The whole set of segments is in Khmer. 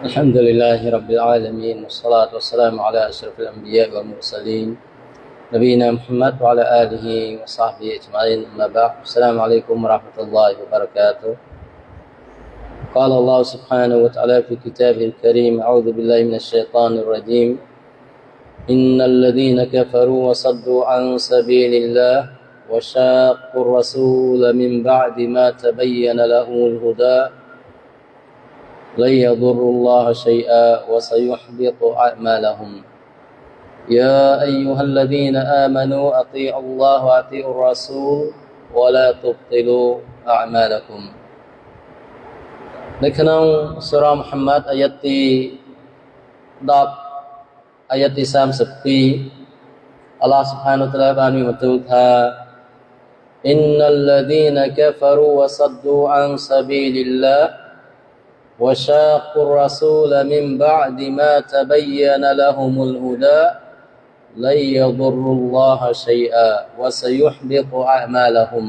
الحمد لله رب العالمين والصلاة والسلام على أشرف الأنبياء والمرسلين نبينا محمد وعلى آله وصحبه أجمعين أما بعد السلام عليكم ورحمة الله وبركاته قال الله سبحانه وتعالى في كتابه الكريم أعوذ بالله من الشيطان الرجيم إن الذين كفروا وصدوا عن سبيل الله وشاقوا الرسول من بعد ما تبين لهم الهدى لن يضروا الله شيئا وسيحبط أعمالهم يا أيها الذين آمنوا أطيعوا الله وأطيعوا الرسول ولا تبطلوا أعمالكم ในขณะสุรามุฮัมมัดอายะที่10อายะที่32อัลลอฮฺ سبحانه และ تعالى បានមានបន្ទូលថា إن الذين كفروا وصدوا عن سبيل الله وشاقوا الرسول من بعد ما تبين لهم الهدى لن يضروا الله شيئا وسيحبط أعمالهم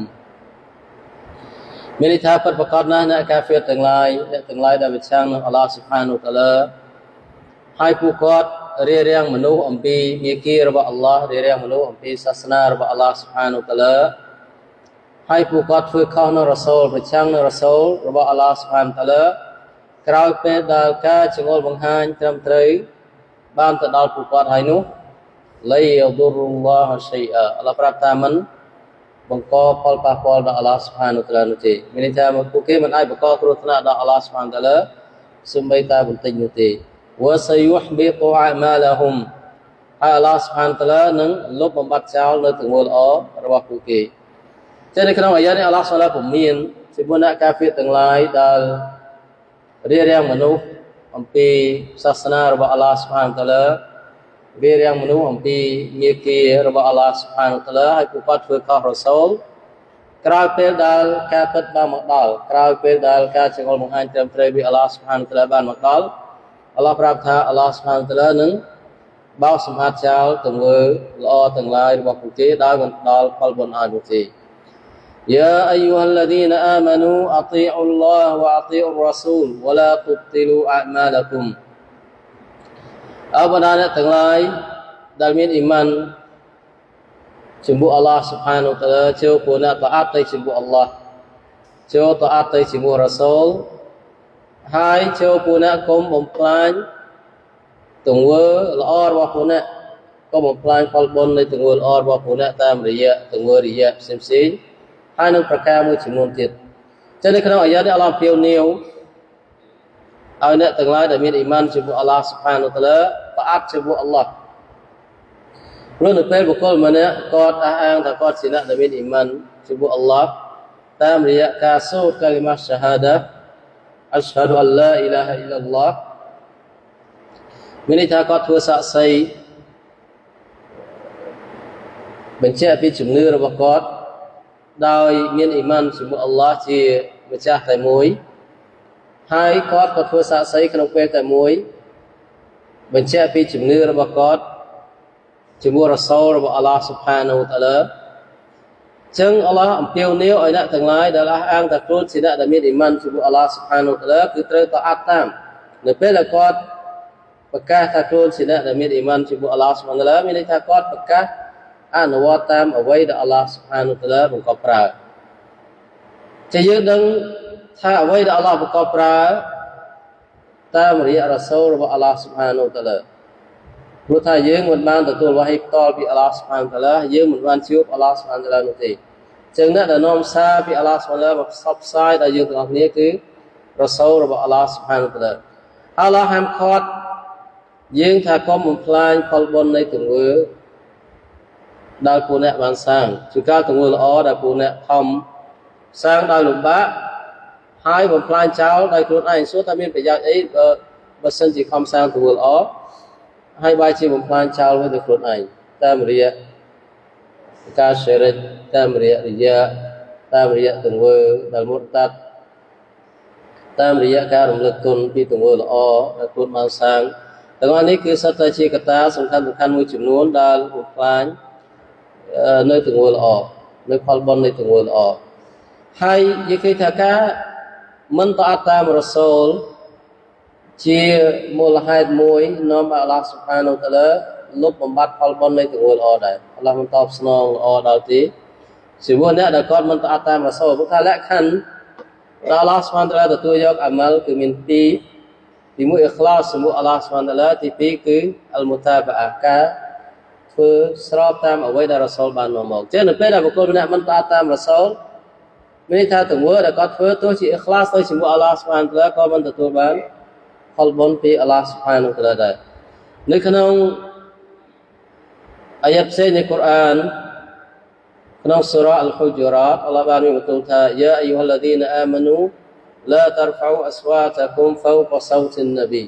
មានន័យថាពិតប្រាកដណាស់អ្នកកាហ្វៀរទាំងឡាយដែលប្រឆាំងនឹងអល់ឡោះ Subhanahu wa Ta'ala ហើយពួកគាត់រារាំងមនុស្សអំពីមាគ៌ារបស់អល់ឡោះរារាំងមនុស្សអំពីសាសនារបស់អល់ឡោះ Subhanahu wa Ta'ala ហើយពួកគាត់ធ្វើខុសនឹងរ៉ាសូលប្រឆាំងនឹងរ៉ាសូលរបស់អល់ឡោះ Subhanahu wa Ta'ala ក្រោយពេលដែលការចងល់បង្ហាញត្រឹមត្រូវបានទៅដល់ពួកគាត់ហើយនោះឡៃយឌុរុលឡោះឆៃអាអល់ឡោះប្រាប់ថាមិនបង្កផលប៉ះពាល់ដល់អល់ឡោះ Subhanahu wa Ta'ala នោះទេមានន័យថាពួកគេមិនអាចបង្កគ្រោះថ្នាក់ដល់អល់ឡោះ Subhanahu wa Ta'ala សូម្បីតែបន្តិចនោះទេវ៉ាសយុហប៊ីតុអាម៉ាឡាហ៊ុមហើយអល់ឡោះ Subhanahu wa Ta'ala នឹងលុបបំបាត់ចោលនៅទង្វើល្អរបស់ពួកគេចឹងនៅក្នុងអាយ៉ានេះអល់ឡោះ Subhanahu wa Ta'ala ពមៀនពីមុនអ្នកកាហ្វៀរទាំងឡាយដែលរារាំងមនុស្សអំពីសាសនារបស់អល់ឡោះ Subhanahu wa Ta'ala រារាំងមនុស្សអំពីមាគ៌ារបស់អល់ឡោះ Subhanahu wa Ta'ala ហើយពួកគាត់ធ្វើខុសរ៉ាសូលក្រោយពេលដែលការពិតបានមកដល់ក្រោយពេលដែលការចងល់បង្ហាញត្រឹមត្រូវពីអល់ឡោះ Subhanahu wa Ta'ala បានមកដល់អល់ឡោះប្រាប់ថាអល់ឡោះ Subhanahu wa Ta'ala នឹងបោសសម្អាតចោលទង្វើល្អទាំងឡាយរបស់ពួកគេដោយមិនដល់ផលបុណ្យឲ្យពួកគេ يا أيها الذين آمنوا أطيعوا الله وأطيعوا الرسول ولا تبطلوا أعمالكم អបដាអ្នកទាំងឡាយដែលមានអ៊ីម៉ានចំពោះអល់ឡោះ Subhanahu wa Ta'ala ចូលពួកអ្នកតាអាតទៅចំពោះអល់ឡោះចូលតាអាតទៅជាមួយរ៉ាសូលហើយចូលពួកអ្នកកុំបំផ្លាញទង្វើល្អរបស់ពួកអ្នកកុំបំផ្លាញផលបុណ្យនៃទង្វើល្អរបស់ពួកអ្នកតាមរយៈទង្វើរិយាផ្សេងៗហើយនឹងប្រការមួយចំនួនទៀតចឹងនៅក្នុងអាយ៉ានេះអល់ឡោះអំពាវនាវឲ្យអ្នកទាំងឡាយដែលមានអ៊ីម៉ានចំពោះអល់ឡោះ Subhanahu wa Ta'ala ប្រអាប់ចំពោះអល់ឡោះព្រោះនៅពេលបុគ្គលម្នាក់គាត់អះអាងថាគាត់ជាអ្នកដែលមានអ៊ីម៉ានចំពោះអល់ឡោះតាមរយៈការសូត្រកាលីម៉ាសាហាដាអស្ហាឌុអលឡាអ៊ីឡាហ៍អ៊ីឡាឡោះមានន័យថាគាត់ធ្វើសាក្សីបញ្ជាក់ពីជំនឿរបស់គាត់ដោយមានអ៊ីម៉ានចំពោះអល់ឡោះជាម្ចាស់តែមួយហើយគាត់ក៏ធ្វើសាក្សីក្នុងពេលតែមួយបញ្ជាក់ពីជំនឿរបស់គាត់ជាមួយរ៉ាសូលរបស់អល់ឡោះ Subhanahu wa Ta'ala ចឹងអល់ឡោះអំពាវនាវឲ្យអ្នកទាំងឡាយដែលអះអាងថាខ្លួនជាអ្នកដែលមានអ៊ីម៉ានជាមួយអល់ឡោះ Subhanahu wa Ta'ala គឺត្រូវតអាប់តាមនៅពេលដែលគាត់ប្រកាសថាខ្លួនជាអ្នកដែលមានអ៊ីម៉ានជាមួយអល់ឡោះ Subhanahu wa Ta'ala មានន័យថាគាត់ប្រកាសអនុវត្តតាមអ្វីដែលអល់ឡោះ Subhanahu wa Ta'ala បង្កប់ប្រើជាយើងដឹងថាអ្វីដែលអល់ឡោះបង្កប់ប្រើតាមរយៈរ៉ាសូលរបស់អល់ឡោះ Subhanahu wa Ta'ala ព្រោះថាយើងមិនបានទទួលវ៉ាហ៊ីផ្ទាល់ពីអល់ឡោះ Subhanahu wa Ta'ala យើងមិនបានជួបអល់ឡោះ Subhanahu wa Ta'ala នោះទេចឹងអ្នកដែលនាំសារពីអល់ឡោះ Subhanahu wa Ta'ala មកផ្សព្វផ្សាយដល់យើងទាំងអស់គ្នាគឺរ៉ាសូលរបស់អល់ឡោះ Subhanahu wa Ta'ala អល់ឡោះហាមឃាត់យើងថាកុំបំផ្លាញផលបុណ្យនៃទង្វើដែលពួកអ្នកបានសាងជាការទង្វើល្អដែលពួកអ្នកខំសាងដោយលំបាកហើយបំផ្លាញចោលដោយខ្លួនឯងសួរថាមានប្រយោជន៍អីបើសិនជាខំសាងទង្វើល្អហើយបែរជាបំផ្លាញចោលវិញដោយខ្លួនឯងតាមរយៈការសេរិចតាមរយៈតាមរយៈទង្វើដែលមុតតាត់តាមរយៈការរំលឹកគុណពីទង្វើល្អដែលខ្លួនបានសាងទាំងអស់នេះគឺសុទ្ធតែជាកត្តាសំខាន់មួយចំនួនដែលបំផ្លាញនៅទង្វើល្អនៅផលបុណ្យនៃទង្វើល្អហើយនិយាយថាការមិនតអាប់តាមរ៉ាសូលជាមូលហេតុមួយនាំឲ្យអល់ឡោះស៊ុបហានូវតាឡាលុបបំបត្តិផលបុណ្យនៃទង្វើល្អដែរអល់ឡោះមិនតបស្នងល្អដល់ទេជាពួកអ្នកដែលគាត់មិនតាមតាមរសូលព្រោះថាលក្ខខណ្ឌដល់អល់ឡោះស៊ុបហានូវតាឡាទទួលយកអាម៉ាល់គឺមានពីរទីមួយអ៊ីខ្លាសជាមួយអល់ឡោះស៊ុបហានូវតាឡាទីពីរគឺអលមុតាបាអាការធ្វើស្របតាមអ្វីដែលរ៉ាស៊ូលបាននាំមកចឹងនៅពេលដែលបុគ្គលម្នាក់មិនតាមតាមរ៉ាស៊ូលមានថាទង្វើដែលគាត់ធ្វើទោះជាអ៊ីខ្លាសទៅជាមួយអល់ឡោះស៊ុបហានូវតាឡាក៏មិនទទួលបានផលបុណ្យពីអល់ឡោះស៊ុបហានូវតាឡាដែរនៅក្នុងអាយ៉ាត់ផ្សេងនៃកូរ៉ានក្នុងសូរ៉ាអលហ៊ុជរ៉ាតអល់ឡោះបានមានបន្ទូលថាយ៉ាអ៊ីយូហាល់ឡាឌីនអាម៉ានូឡាតរហ្វូអស្វាតគុមហ្វូកសោទិននប៊ី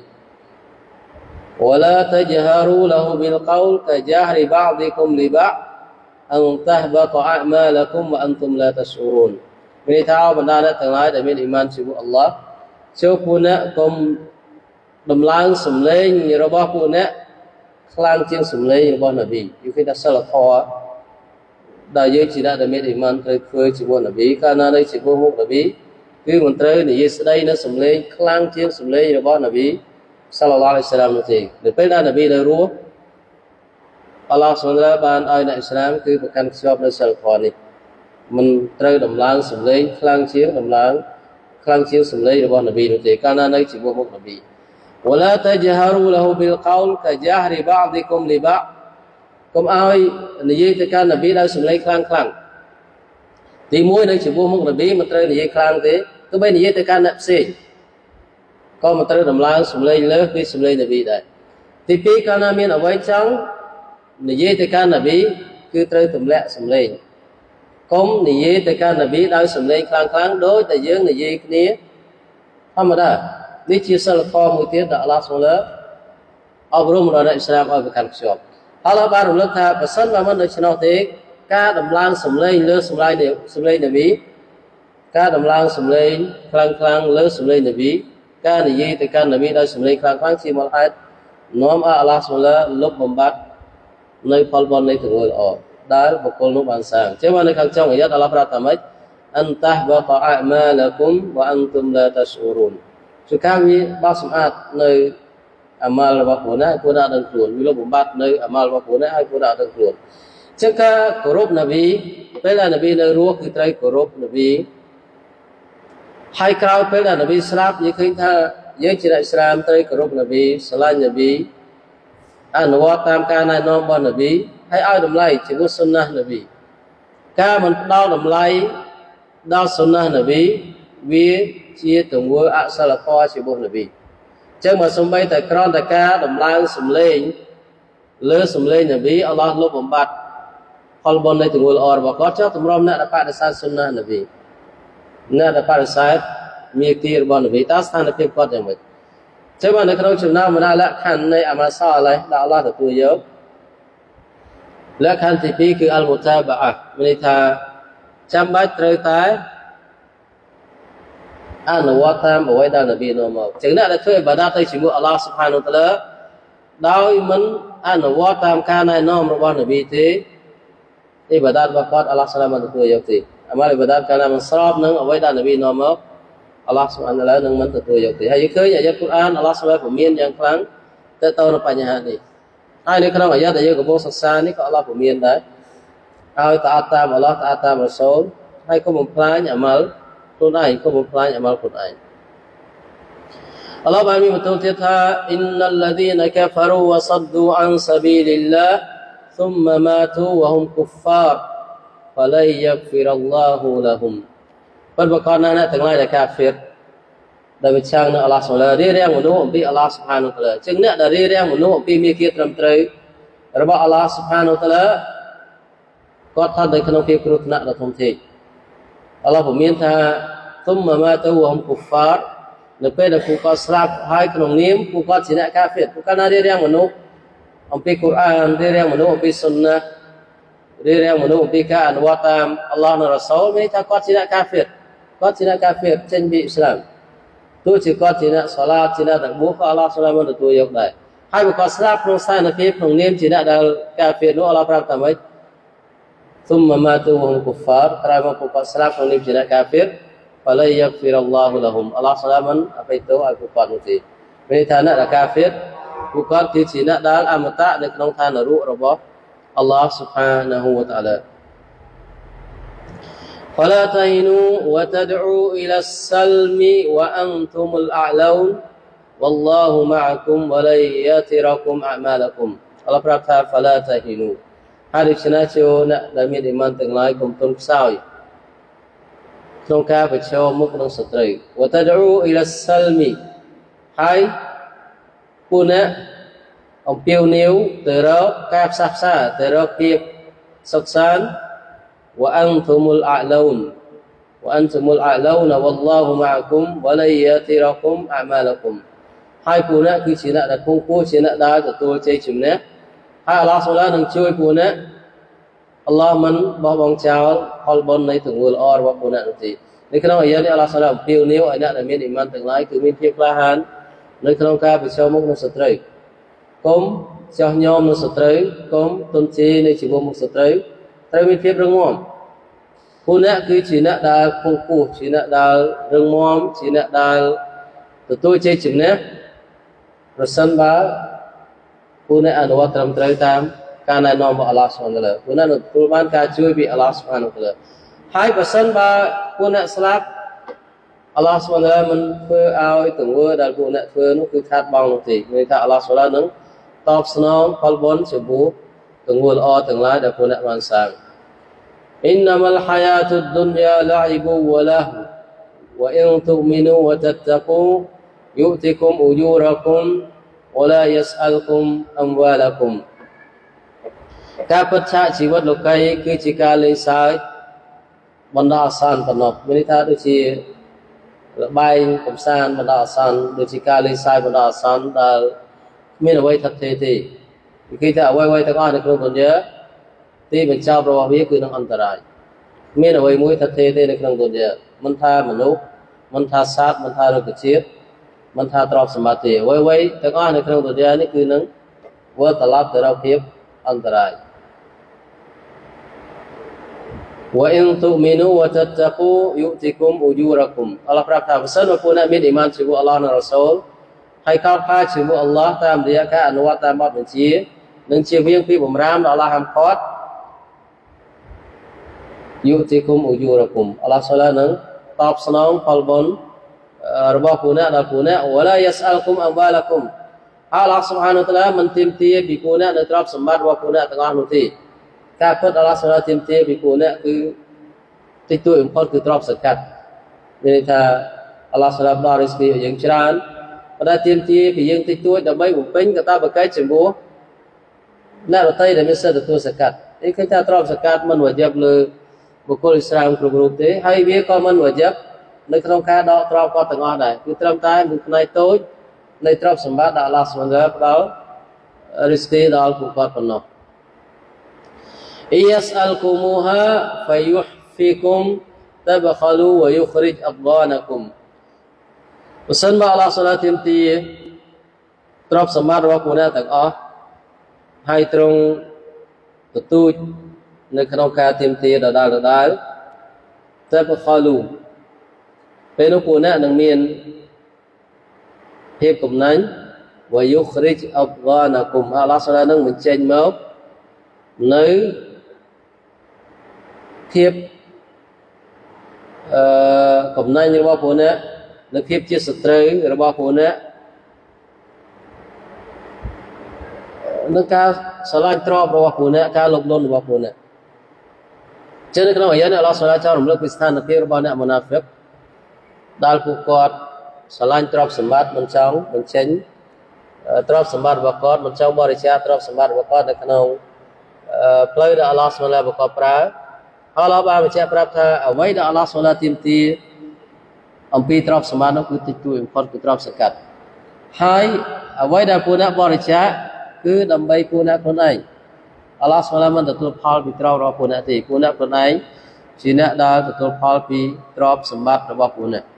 ولا تجهروا له بالقول كجهر بعضكم لبعض أن تهبط أعمالكم وأنتم لا تشعرون មានថាបណ្ដាអ្នកទាំងឡាយដែលមានអ៊ីម៉ានជាមួយអល់ឡោះចូលពួកអ្នកកុំដំឡើងសម្លេងរបស់ពួកអ្នកខ្លាំងជាងសម្លេងរបស់នប៊ីយូគេថាសិលធម៌ដែលយើងជាអ្នកដែលមានអ៊ីម៉ានត្រូវធ្វើជាមួយនប៊ីកាលណានៅជាមួយមុខនប៊ីគឺមិនត្រូវនិយាយស្ដីនៅសម្លេងខ្លាំងជាងសម្លេងរបស់នប៊ីសល្លឡោះអាឡៃហ៊ីវសល្លាមនោះទេនៅពេលដែលនប៊ីនៅរស់អល់ឡោះស៊ុបហានបានឲ្យអ្នកអ៊ីស្លាមគឺប្រកាន់ខ្ជាប់នៅសិលធម៌នេះមិនត្រូវដំឡើងសម្លេងខ្លាំងជាងសម្លេងរបស់នប៊ីនោះទេកាលណានៅជាមួយមុខនប៊ី ولا تجهروا له بالقول كجهر بعضكم لبعض កុំឲ្យនិយាយទៅកាន់នប៊ីដោយសម្លេងខ្លាំងទីមួយនៅជាមួយមុខនប៊ីមិនត្រូវនិយាយខ្លាំងទេទោះបីនិយាយទៅកាន់អ្នកផ្សេងក៏មិនត្រូវដំឡើងសម្លេងលើសពីសម្លេងនប៊ីដែរទីពីរកាលណាមានអ្វីចង់និយាយទៅកាន់នប៊ីគឺត្រូវទម្លាក់សម្លេងកុំនិយាយទៅកាន់នប៊ីដោយសម្លេងខ្លាំងដូចតែយើងនិយាយគ្នាធម្មតានេះជាសិលធម៌មួយទៀតដែលអល់ឡោះស៊ុបហានអប់រំដល់អ្នកអ៊ីស្លាមឲ្យប្រកាន់ខ្ជាប់អល់ឡោះបានរំលឹកថាបើសិនបើមិនដូច្នោះទេការដំឡើងសម្លេងលើសម្លេងនប៊ីការដំឡើងសម្លេងខ្លាំងលើសម្លេងនប៊ីការនិយាយទៅកាន់នប៊ីដោយសម្លេងខ្លាំងជាមូលហេតុនាំឲ្យអល់ឡោះស៊ុបហានលុបបំបាត់នៅផលបុណ្យនៃទង្វើល្អដែលបុគ្គលនោះបានសាងចឹងមកនៅខាងចុងអាយ៉ាតអល់ឡោះប្រាប់ថាម៉េចអន្តះបតអមាលគុមវអន្ទុមឡាតស្អ៊ូរូនគឺការវាបោះសម្អាតនៅអាម៉ាល់របស់ខ្លួនណាពួកអ្នកដឹងខ្លួនវាលុបបំបាត់នៅអាម៉ាល់របស់ខ្លួនណាឲ្យពួកអ្នកដឹងខ្លួនចឹងការគោរពនប៊ីពេលដែលនប៊ីនៅរស់គឺត្រូវគោរពនប៊ីហើយក្រោយពេលដែលនប៊ីស្លាប់យើងឃើញថាយើងជាអ្នកឥស្លាមត្រូវគោរពនប៊ីស្រឡាញ់នប៊ីអនុវត្តតាមការណែនាំរបស់នប៊ីហើយឲ្យតម្លៃជាមួយសុណាសនប៊ីការមិនផ្ដល់តម្លៃដល់សុណាសនប៊ីវាជាទង្វើអសិលធម៌ជាមួយនប៊ីចឹងមកសំបីតែក្រំតែការដំឡើងសម្លេងលើសម្លេងនប៊ីអល់ឡោះលុបបំបាត់ផលបុណ្យនៃទង្វើល្អរបស់គាត់ចុះតម្រុំអ្នកដែលបដិសេធសុណាសនប៊ីអ្នកដែលបដិសេធមាគ៌ារបស់នប៊ីតើស្ថានភាពគាត់យ៉ាងម៉េចចឹងមកនៅក្នុងចំណោមបណ្ដាលក្ខខណ្ឌនៃអាម៉ាល់សាឡេះដែលអល់ឡោះទទួលយកលក្ខខណ្ឌទី2គឺអលមុតាបាអាមានន័យថាចាំបាច់ត្រូវតែអនុវត្តតាមអ្វីដែលនប៊ីនាំមកចឹងអ្នកដែលធ្វើអ៊ីបាដាតទៅជាមួយអល់ឡោះស៊ុបហានូតាឡាដោយមិនអនុវត្តតាមការណែនាំរបស់នប៊ីទេអ៊ីបាដាតរបស់គាត់អល់ឡោះស្លាមមិនទទួលយកទេអាម៉ាល់អ៊ីបាដាតកាលណាមិនស្របនឹងអ្វីដែលនប៊ីនាំមកអល់ឡោះស៊ុបហានូតាឡានឹងមិនទទួលយកទេហើយយើងឃើញអាយ៉ាតកូរ៉ានអល់ឡោះស្លាមពមៀនយ៉ាងខ្លាំងទៅនឹងបញ្ហានេះហើយនៅក្នុងអាយ៉ាតដែលយើងកំពុងសិក្សានេះក៏អល់ឡោះពមៀនដែរឲ្យតាមអល់ឡោះតាមរ៉ាស៊ូលហើយកុំបំផ្លាញអាម៉ាល់ខ្លួនឯងកុំបំផ្លាញអាម៉ាល់ខ្លួនឯងអល់ឡោះបានមានបន្ទូលទៀតថាអ៊ីនណលឡាឌីនកាហ្វារូវ៉ាសឌូអានសាប៊ីលិលឡាស៊ុមម៉ាទូវ៉ហុមគុហ្វារហ្វឡៃយ៉ាហ្វីរអល់ឡោះលហ៊ុមប៉ុន្តែគាត់ណាទាំងឡាយដែលកាហ្វិរដែលប្រឆាំងនឹងអល់ឡោះស៊ុបហានរារាំងមនុស្សអំពីអល់ឡោះស៊ុបហានតាឡាចឹងអ្នកដែលរារាំងមនុស្សអំពីមាគ៌ាត្រឹមត្រូវរបស់អល់ឡោះស៊ុបហានតាឡាគាត់ស្ថិតនៅក្នុងភាពគ្រោះថ្នាក់ដ៏ធំធេងអល់ឡោះពមៀនថាទុំម៉ាទៅហុំគុហ្វារនៅពេលដែលពួកគាត់ស្លាប់ហើយក្នុងនាមពួកគាត់ជាអ្នកកាហ្វិរពួកគាត់ណារារាំងមនុស្សអំពីកូរ៉ានរារាំងមនុស្សអំពីសុនណារារាំងមនុស្សអំពីការអនុវត្តតាមអល់ឡោះនិងរ៉ាស៊ូលមានថាគាត់ជាអ្នកកាហ្វិរគាត់ជាអ្នកកាហ្វិរចេញពីអ៊ីស្លាមទោះជាគាត់ជាអ្នកសាឡាតជាអ្នកតាបួសក៏អល់ឡោះស្លាមមិនទទួលយកដែរហើយបើគាត់ស្លាប់ក្នុងស្ថានភាពក្នុងនាមជាអ្នកដែលកាហ្វិរនោះអល់ឡោះប្រាប់ថាម៉េចស៊ុមម៉ាទូវ៉ហុមគុហ្វារក្រោយមកពួកគាត់ស្លាប់ក្នុងនាមជាអ្នកកាហ្វិរហ្វឡៃយ៉ាហ្វីរអល់ឡោះលហ៊ុមអល់ឡោះស្លាមមិនអភ័យទោសឲ្យពួកគាត់នោះទេមានឋានៈកាហ្វៀរពួកគាត់គឺជាអ្នកដែលអមតៈនៅក្នុងឋាននរករបស់អល់ឡោះ سبحانه และ تعالى فلا تهنوا وتدعوا إلى السلم وأنتم الأعلون والله معكم ولن يتركم أعمالكم អល់ឡោះប្រាប់ថា فلا تهنوا ហើយដូច្នេះចូលអ្នកដែលមានអ៊ីម៉ានទាំងឡាយកុំទន់ខ្សោយក្នុងការប្រឈមមុខនឹងសត្រូវ وتدعوا إلى السلم ហើយពួកអ្នកអំពាវនាវទៅរកការផ្សះផ្សាទៅរកភាពសុខសាន្ត وأنتم الأعلون وأنتم الأعلون والله معكم ولن يتركم أعمالكم ហើយពួកអ្នកគឺជាអ្នកដែលគង់គួរជាអ្នកដែលទទួលជ័យជំនះហើយអល់ឡោះសូឡានឹងជួយពួកអ្នកអល់ឡោះមិនបោះបង់ចោលផលបុណ្យនៃទង្វើល្អរបស់ពួកអ្នកនោះទេនៅក្នុងអាយ៉ានេះអល់ឡោះសូឡាអំពាវនាវឲ្យអ្នកដែលមានអ៊ីម៉ានទាំងឡាយគឺមានភាពក្លាហាននៅក្នុងការប្រឈមមុខនឹងសត្រូវកុំចោះញោមនឹងសត្រូវកុំទន់ជេរនៅជាមួយមុខសត្រូវត្រូវមានភាពរឹងមាំពួកអ្នកគឺជាអ្នកដែលគង់គួរជាអ្នកដែលរឹងមាំជាអ្នកដែលទទួលជ័យជំនះប្រសិនបើពួកអ្នកអនុវត្តត្រឹមត្រូវតាមការណែនាំរបស់អល់ឡោះ ស៊ុបហាន តាឡាពួកអ្នកនឹងទទួលបានការជួយពីអល់ឡោះ ស៊ុបហាន តាឡាហើយបើសិនបើពួកអ្នកស្លាប់អល់ឡោះ ស៊ុបហាន តាឡាមិនធ្វើឲ្យទង្វើដែលពួកអ្នកធ្វើនោះគឺខាតបង់នោះទេមានថាអល់ឡោះ ស៊ុបហាន នឹងតបស្នងផលបុណ្យចំពោះទង្វើល្អទាំងឡាយដែលពួកអ្នកបានសាង إنما الحياة الدنيا لعب ولهو وإن تؤمنوا وتتقوا يؤتكم أجوركم ولا يسألكم أموالكم ការពិតឆាកជីវិតលោកីគឺជាការលេងសើចបណ្ដោះអាសន្នប៉ុណ្ណោះមានន័យថាដូចជាលបែងកម្សាន្តបណ្ដោះអាសន្នដូចជាការលេងសើចបណ្ដោះអាសន្នដែលមានអ្វីថិតថេរទេគេថាអ្វីៗទាំងអស់នៅក្នុងទុនយ៉ាទីបញ្ចប់របស់វាគឺនឹងអន្តរាយមានអ្វីមួយថិតថេរទេនៅក្នុងទុនយ៉ាមិនថាមនុស្សមិនថាសត្វមិនថារុក្ខជាតិមិនថាទ្រព្យសម្បត្តិទេអ្វីៗទាំងអស់នៅក្នុងទុនយ៉ានេះគឺនឹងវិលត្រឡប់ទៅរកភាពអន្តរាយ وإن تؤمنوا وتتقوا يؤتكم أجوركم អល់ឡោះប្រាប់ថាបើសិនបើពួកអ្នកមានអ៊ីម៉ានជាមួយអល់ឡោះនិងរ៉ាស៊ូលហើយកោតខ្លាចជាមួយអល់ឡោះតាមរយៈការអនុវត្តតាមបទបញ្ជានិងជៀសវាងពីបំរាមដែលអល់ឡោះហាមឃាត់ يؤتكم أجوركم អល់ឡោះសូឡានឹងតបស្នងផលបុណ្យរបស់ពួកអ្នកដល់ពួកអ្នក ولا يسألكم أموالكم អល់ឡោះស៊ុបហាន តាឡាមិនទាមទារពីពួកអ្នកនៅទ្រព្យសម្បត្តិរបស់ពួកអ្នកទាំងអស់នោះទេការពិតអល់ឡោះសូឡាទាមទារពីពួកអ្នកគឺតិចតួចបំផុតគឺទ្រព្យសក្កាត់មានន័យថាអល់ឡោះសូឡាផ្ដល់រីស្គីឲ្យយើងច្រើនប៉ុន្តែទាមទារពីយើងតិចតួចដើម្បីបំពេញកាតព្វកិច្ចចំពោះអ្នកដទៃដែលមានសិទ្ធិទទួលសក្កាត់នេះឃើញថាទ្រព្យសក្កាត់មិនវ៉ាជីបលើបុគ្គលអ៊ីស្លាមគ្រប់រូបទេហើយវាក៏មិនវ៉ាជីបនៅក្នុងការដកទ្រព្យគាត់ទាំងអស់ដែរគឺត្រឹមតែមួយផ្នែកតូចនៃទ្រព្យសម្បត្តិដែលអល់ឡោះស៊ុបហាន តាឡាផ្ដល់រីស្គីដល់ពួកគាត់ប៉ុណ្ណោះ يسألكموها فيحفكم تبخلوا ويخرج أضغانكم បើសិនបើអល់ឡោះសូឡាទាមទារទ្រព្យសម្បត្តិរបស់ពួកអ្នកទាំងអស់ហើយទ្រង់ទទូចនៅក្នុងការទាមទារដដែលតែបខលូពេលនោះពួកអ្នកនឹងមានភាពកំណាញ់ ويخرج أضغانكم អល់ឡោះសូឡានឹងបញ្ចេញមកនៅភាពកំណាញ់របស់ពួកអ្នកនៅភាពជាសត្រូវរបស់ពួកអ្នកនឹងការស្រឡាញ់ទ្រព្យរបស់ពួកអ្នកការលុបលន់របស់ពួកអ្នកចឹងនៅក្នុងអាយ៉ានេះអល់ឡោះសូឡាចោលរំលឹកពីស្ថានភាពរបស់អ្នកមុណាហ្វិកដែលពួកគាត់ស្រឡាញ់ទ្រព្យសម្បត្តិមិនចង់បញ្ចេញទ្រព្យសម្បត្តិរបស់គាត់មិនចង់បរិច្ចាគទ្រព្យសម្បត្តិរបស់គាត់នៅក្នុងផ្លូវដែលអល់ឡោះស៊ុបហាន តាឡាប្រកបប្រើអល់ឡោះបានបញ្ជាក់ប្រាប់ថាអ្វីដែលអល់ឡោះស៊ុបហាន តាឡាទាមទារអំពីទ្រព្យសម្បត្តិនោះគឺតិចតួចបំផុតគឺទ្រព្យសក្កាត់ហើយអ្វីដែលពួកអ្នកបរិច្ចាគគឺដើម្បីពួកអ្នកខ្លួនឯងអល់ឡោះស៊ុបហាន តាឡាមិនទទួលផលពីទ្រព្យរបស់ពួកអ្នកទេពួកអ្នកខ្លួនឯងជាអ្នកដែលទទួលផលពីទ្រព្យសម្បត្តិរបស់ពួកអ្នក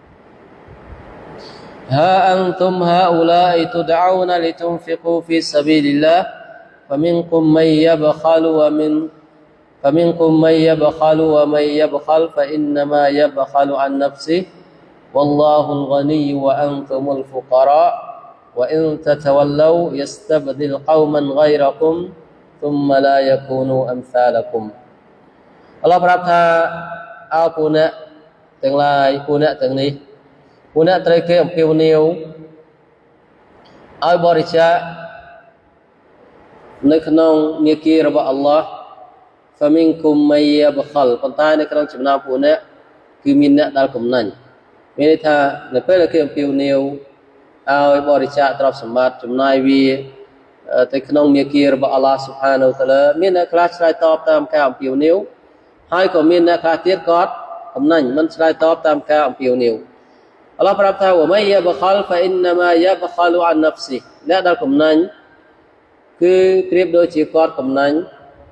ها أنتم هؤلاء تدعون لتنفقوا في سبيل الله فمنكم من يبخل ومن يبخل فإنما يبخل عن نفسه والله الغني وأنتم الفقراء وإن تتولوا يستبدل قوما غيركم ثم لا يكونوا أمثالكم អល់ឡោះប្រាប់ថាអោពួកអ្នកទាំងឡាយពួកអ្នកទាំងនេះពួកអ្នកត្រូវគេអំពាវនាវឲ្យបរិច្ចាគនៅក្នុងមាគ៌ារបស់អល់ឡោះ فمنكم من يبخل ប៉ុន្តែនៅក្នុងចំណោមពួកអ្នកគឺមានអ្នកដែលកំណាញ់មានន័យថានៅពេលដែលគេអំពាវនាវឲ្យបរិច្ចាគទ្រព្យសម្បត្តិចំណាយវាទៅក្នុងមាគ៌ារបស់អល់ឡោះ Subhanahu wa Ta'ala មានអ្នកខ្លះឆ្លើយតបតាមការអំពាវនាវហើយក៏មានអ្នកខ្លះទៀតគាត់កំណាញ់មិនឆ្លើយតបតាមការអំពាវនាវអល់ឡោះប្រាប់ថា وَمَن يَبْخَلْ فَإِنَّمَا يَبْخَلُ عَن نَفْسِهِ អ្នកដែលកំណាញ់គឺប្រៀបដូចជាគាត់កំណាញ់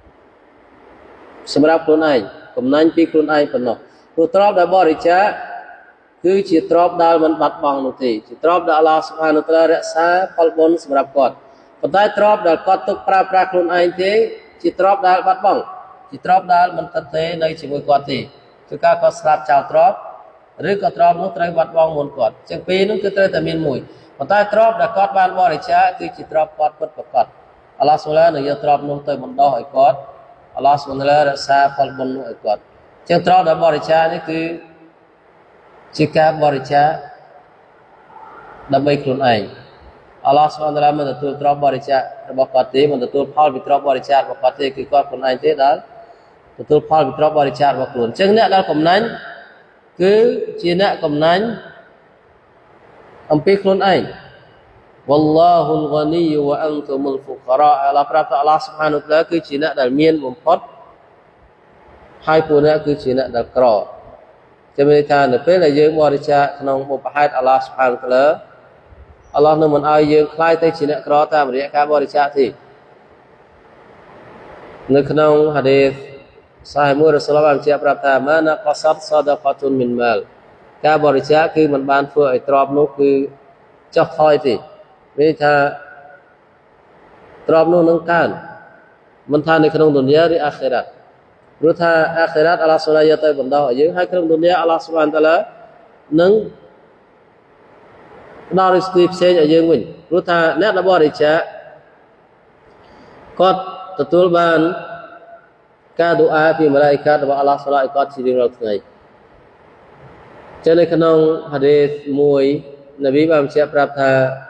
សម្រាប់ខ្លួនឯងកំណាញ់ពីខ្លួនឯងប៉ុណ្ណោះព្រោះទ្រព្យដែលបរិច្ចាគគឺជាទ្រព្យដែលមិនបាត់បង់នោះទេជាទ្រព្យដែលអល់ឡោះ Subhanahu wa Ta'ala រក្សាផលបុណ្យសម្រាប់គាត់ប៉ុន្តែទ្រព្យដែលគាត់ទុកប្រើប្រាស់ខ្លួនឯងទេជាទ្រព្យដែលបាត់បង់ជាទ្រព្យដែលមិនស្ថិតនៅជាមួយគាត់ទេគឺការគាត់ស្លាប់ចោលទ្រព្យឬក៏ទ្រព្យនោះត្រូវបាត់បង់មុនគាត់ចឹងពេលនោះគឺត្រូវតែមានមួយប៉ុន្តែទ្រព្យដែលគាត់បានបរិច្ចាគគឺជាទ្រព្យគាត់ពិតប្រាកដអល់ឡោះ Subhanahu wa Ta'ala នឹងយកទ្រព្យនោះទៅបណ្ដោះឲ្យគាត់អល់ឡោះ Subhanahu wa Ta'ala រក្សាផលបុណ្យនោះឲ្យគាត់ចឹងទ្រព្យដែលបរិច្ចាគនេះគឺជាការបរិច្ចាគដើម្បីខ្លួនឯងអល់ឡោះ Subhanahu wa Ta'ala មិនទទួលទ្រព្យបរិច្ចាគរបស់គាត់ទេមិនទទួលផលពីទ្រព្យបរិច្ចាគរបស់គាត់ទេគឺគាត់ខ្លួនឯងទេដែលទទួលផលពីទ្រព្យបរិច្ចាគរបស់ខ្លួនអញ្ចឹងអ្នកដែលកំណាញ់គឺជាអ្នកកំណាញ់អំពីខ្លួនឯង والله الغني وأنتم الفقراء អល់ឡោះប្រាប់ថាអល់ឡោះ Subhanahu wa Ta'ala គឺជាអ្នកដែលមានបំផុតហើយពួកអ្នកគឺជាអ្នកដែលក្រចាំន័យថានៅពេលដែលយើងបរិច្ចាគក្នុងបុព្វហេតុអល់ឡោះ Subhanahu wa Ta'ala អល់ឡោះនឹងមិនឲ្យយើងខ្លាយទៅជាអ្នកក្រតាមរយៈការបរិច្ចាគទេនៅក្នុងហាឌីសសាហិមួយរ៉ាស៊ូលបានបញ្ជាក់ប្រាប់ថាម៉ាណាកសតសដកតុនមីនម៉ាលការបរិច្ចាគគឺមិនបានធ្វើឲ្យទ្រព្យនោះគឺចុះថយទេមានន័យថាទ្រព្យនោះនឹងកើនមិនថានៅក្នុងឌុនយ៉ាឬអាខិរ៉ាត់ព្រោះថាអាខិរ៉ាត់អល់ឡោះ Subhanahu wa Ta'ala យកទៅបណ្ដោះឲ្យយើងហើយក្នុងឌុនយ៉ាអល់ឡោះ Subhanahu wa Ta'ala នឹងផ្ដល់រីស្គីផ្សេងឲ្យយើងវិញព្រោះថាអ្នកដែលបរិច្ចាគគាត់ទទួលបានការឌូអាពីម៉ាឡាអ៊ីកាតរបស់អល់ឡោះ Subhanahu wa Ta'ala ឲ្យគាត់ជារៀងរាល់ថ្ងៃចឹងនៅក្នុងហាឌីសមួយនប៊ីបានបញ្ជាក់ប្រាប់ថា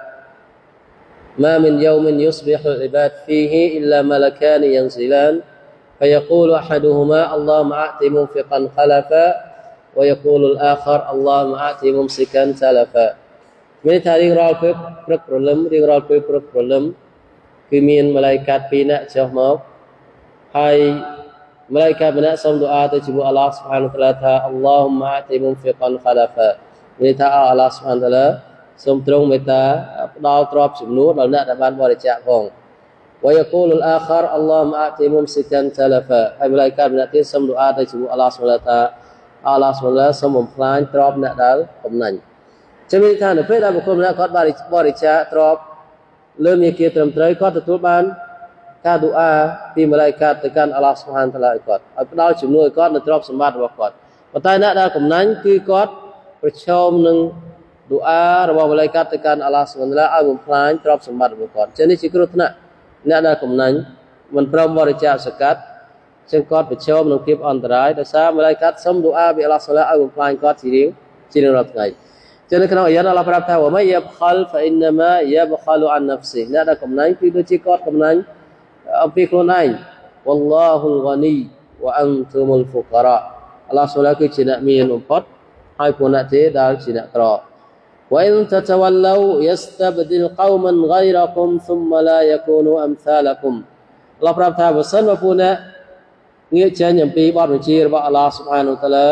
ما من يوم يصبح العباد فيه إلا ملكان ينزلان فيقول أحدهما اللهم أعط منفقا خلفا ويقول الآخر اللهم أعط ممسكا تلفا មានថារៀងរាល់ពេលព្រឹកព្រលឹមរៀងរាល់ពេលព្រឹកព្រលឹមគឺមានម៉ាឡៃកាតពីរនាក់ចុះមកហើយម៉ាឡៃកាតម្នាក់សូមឌូអាទៅជាមួយអល់ឡោះ Subhanahu wa Ta'ala ថា Allahumma a'ti munfiqan khalafa មានថាអល់ឡោះ Subhanahu wa Ta'ala សូមទ្រង់មេត្តាផ្ដល់ទ្រព្យជំនួសដល់អ្នកដែលបានបរិច្ចាគផង ويقول الآخر اللهم a'ti mumsikan talafa ហើយម៉ាឡៃកាតម្នាក់ទៀតសូមឌូអាទៅជាមួយអល់ឡោះ Subhanahu wa Ta'ala ថាអល់ឡោះ Subhanahu wa Ta'ala សូមបំផ្លាញទ្រព្យអ្នកដែលកំណាញ់ចាំមានថានៅពេលដែលបុគ្គលម្នាក់គាត់បរិច្ចាគទ្រព្យលើមាគ៌ាត្រឹមត្រូវគាត់ទទួលបានការឌូអាពីម៉ាឡៃកាតទៅកាន់អល់ឡោះ Subhanahu wa Ta'ala ឲ្យគាត់ឲ្យផ្ដល់ជំនួយឲ្យគាត់នៅទ្រព្យសម្បត្តិរបស់គាត់ប៉ុន្តែអ្នកដែលកំណាញ់គឺគាត់ប្រឈមនឹងឌូអារបស់ម៉ាឡៃកាតទៅកាន់អល់ឡោះ Subhanahu wa Ta'ala ឲ្យបំផ្លាញទ្រព្យសម្បត្តិរបស់គាត់ចឹងនេះជាគ្រោះថ្នាក់អ្នកដែលកំណាញ់មិនព្រមបរិច្ចាគសកាត់ចឹងគាត់ប្រឈមនឹងភាពអន្តរាយដោយសារម៉ាឡៃកាតសុំឌូអាពីអល់ឡោះ Subhanahu wa Ta'ala ឲ្យបំផ្លាញគាត់ជារៀងរាល់ថ្ងៃចឹងនៅក្នុងអាយ៉ាតអល់ឡោះប្រាប់ថា وَمَن يَبْخَلْ فَإِنَّمَا يَبْخَلُ عَن نَفْسِهِ អ្នកដែលកំណាញ់គឺដូចជាគាត់កំណាញ់អំពីខ្លួនឯង وَاللَّهُ الْغَنِيُّ وَأَنْتُمُ الْفُقَرَاءُ អល់ឡោះ Subhanahu wa Ta'ala គឺជាអ្នកមានបំផុតហើយពួកអ្នកទេដែលជាអ្នកក្រ وَإِن تَتَوَلَّوْا يَسْتَبْدِلْ قَوْمًا غَيْرَكُمْ ثُمَّ لَا يَكُونُوا أَمْثَالَكُمْ អល់ឡោះប្រាប់ថាបើសិនមកពួកអ្នកងាកចេញអំពីបទបញ្ជារបស់អល់ឡោះ Subhanahu wa Ta'ala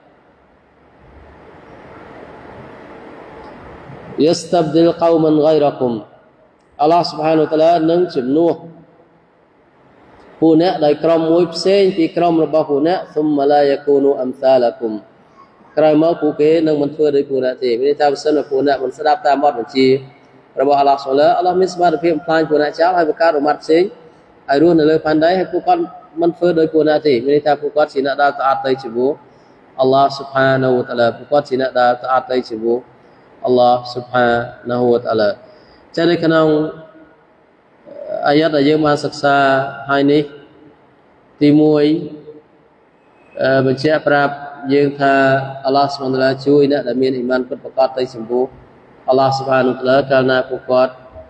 يستبدل قوما غيركم អល់ឡោះ Subhanahu wa Ta'ala នឹងជំនួសពួកអ្នកដោយក្រុមមួយផ្សេងពីក្រុមរបស់ពួកអ្នក ثم لا يكونوا أمثالكم ក្រោយមកពួកគេនឹងមិនធ្វើដោយពួកអ្នកទេមានន័យថាបើសិនពួកអ្នកមិនស្ដាប់តាមបទបញ្ជារបស់អល់ឡោះ Subhanahu wa Ta'ala អល់ឡោះមានសមត្ថភាពបំផ្លាញពួកអ្នកចោលហើយបង្កើតឧម័តផ្សេងឲ្យរស់នៅលើផែនដីហើយពួកគាត់មិនធ្វើដោយពួកអ្នកទេមានន័យថាពួកគាត់ជាអ្នកដែលតាអត់ទៅជាមួយអល់ឡោះ Subhanahu wa Ta'ala ពួកគាត់ជាអ្នកដែលតាអត់ទៅជាមួយAllah Subhanahu wa Ta'ala cho nên khả năng ayat ở dương ban sắc xa hai ní thì mùi mình sẽ prap dương tha Allah subhanahu wa ta'ala chui nè đã miên iman bất bạc tay sủng bố Allah subhanahu wa ta'ala karena pokok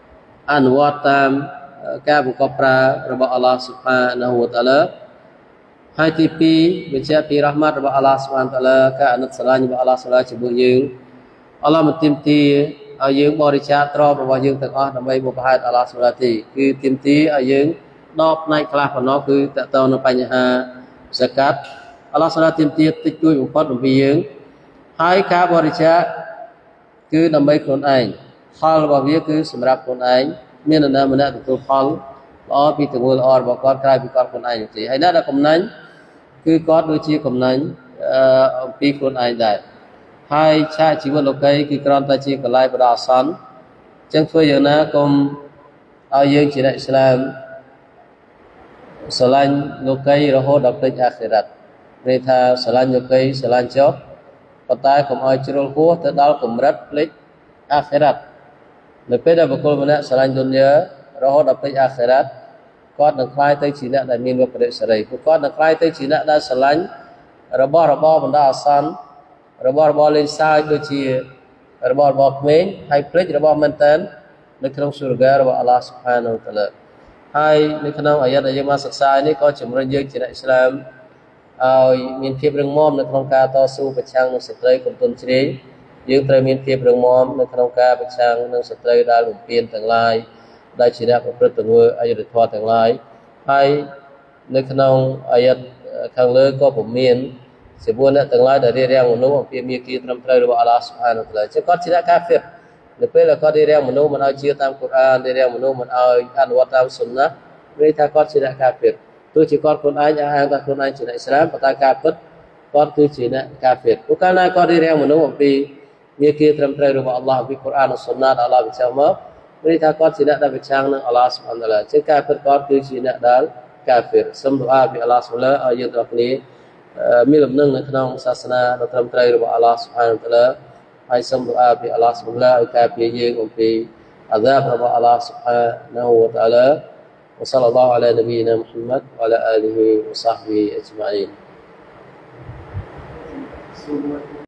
anwat tam ca pokok praរបស់ Allah subhanahu wa ta'ala ហើយទី2បញ្ជាក់ពីរ៉ាហ្មាត់របស់ Allah subhanahu wa ta'ala ការអាណិតស្រឡាញ់របស់ Allah subhanahu wa ta'ala ជាមួយយើង Allah មិនទាមទារឲ្យយើងបរិច្ចាគទ្រព្យរបស់យើងទាំងអស់ដើម្បីបុព្វហេតុ Allah subhanahu wa ta'ala ទេគឺទាមទារឲ្យយើងដកផ្នែកខ្លះប៉ុណ្ណោះគឺតកតងនឹងបញ្ហាសកាត់ Allah subhanahu wa ta'ala ទាមទារតិចតួចបំផុតអំពីយើងហើយការបរិច្ចាគគឺដើម្បីខ្លួនឯងផលរបស់វាគឺសម្រាប់ខ្លួនឯងមាននរណាម្នាក់ទទួលផលល្អពីទង្វើល្អរបស់គាត់ក្រៅពីគាត់ខ្លួនឯងទេហើយអ្នកដែលកំណាញ់គឺគាត់ដូចជាកំណាញ់អំពីខ្លួនឯងដែរហើយឆាកជីវិតលោកីគឺគ្រាន់តែជាកន្លែងបដោះអាសន្នអញ្ចឹងធ្វើយ៉ាងណាកុំឲ្យយើងជាអ្នកឥស្លាមស្រឡាញ់លោកីរហូតដល់ភ្លេចអាខិរ៉ាត់ន័យថាស្រឡាញ់លោកីស្រឡាញ់ចុះប៉ុន្តែកុំឲ្យជ្រុលហួសទៅដល់កម្រិតភ្លេចអាខិរ៉ាត់នៅពេលដែលបុគ្គលម្នាក់ស្រឡាញ់ឌុនយ៉ារហូតដល់ភ្លេចអាខិរ៉ាត់គាត់នឹងខ្លាយទៅជាអ្នកដែលមានវិបរិតសេរីពួកគាត់នឹងខ្លាយទៅជាអ្នកដែលស្រឡាញ់របស់របរបណ្ដោះអាសន្នរបស់របរលេងសើចដូចជារបស់របរក្មេងហើយភ្លេចរបស់មែនតើនៅក្នុងសូរហ្គារបស់ Allah Subhanahu wa ta'ala ហើយនៅក្នុងអាយ៉ាតដែលយើងមកសិក្សានេះក៏ជំរុញយើងជាអ្នកឥស្លាមឲ្យមានភាពរឹងមាំនៅក្នុងការតស៊ូប្រឆាំងនឹងសត្រូវកំទុនជ្រេងយើងត្រូវមានភាពរឹងមាំនៅក្នុងការប្រឆាំងនឹងសត្រូវដែលបំពានទាំងឡាយដែលជាអ្នកប្រព្រឹត្តទង្វើអយុត្តិធម៌ទាំងឡាយហើយនៅក្នុងអាយ៉ាតខាងលើក៏ពុំមានសេពួកអ្នកទាំងឡាយដែលរៀបរៀងមនុស្សអំពីមាគ៌ាត្រឹមត្រូវរបស់ Allah Subhanahu wa ta'ala ជាគាត់ជាអ្នកកាហ្វិរនៅពេលដែលគាត់រៀបរៀងមនុស្សមិនឲ្យជឿតាមកូរ៉ានរៀបរៀងមនុស្សមិនឲ្យអនុវត្តតាមសុនណានិយាយថាគាត់ជាអ្នកកាហ្វិរទោះជាគាត់ខ្លួនឯងអះអាងថាខ្លួនឯងជាអ្នកឥស្លាមប៉ុន្តែការពិតគាត់គឺជាអ្នកកាហ្វិរព្រោះកាលណាគាត់រៀបរៀងមនុស្សអំពីមាគ៌ាត្រឹមត្រូវរបស់ Allah អំពីកូរ៉ាននិងសុនណាដែល Allah បញ្ជាក់មកនិយាយថាគាត់ជាអ្នកដែលប្រឆាំងនឹង Allah Subhanahu wa ta'ala ជាការពិតគាត់គឺជាអ្នកដែលកាហ្វិរសូមដុអាពី Allah Subhanahu wa ta'ala ឲ្យយើងទាំងគ្នាមានលំនឹងនៅក្នុងសាសនាដ៏ត្រឹមត្រូវរបស់ Allah Subhanahu wa ta'ala ហើយសូមដុអាពី Allah Subhanahu wa ta'ala ឲ្យការពារយើងអំពីអាហ្សាបរបស់ Allah Subhanahu wa ta'ala وصلى الله على نبينا محمد وعلى آله وصحبه أجمعين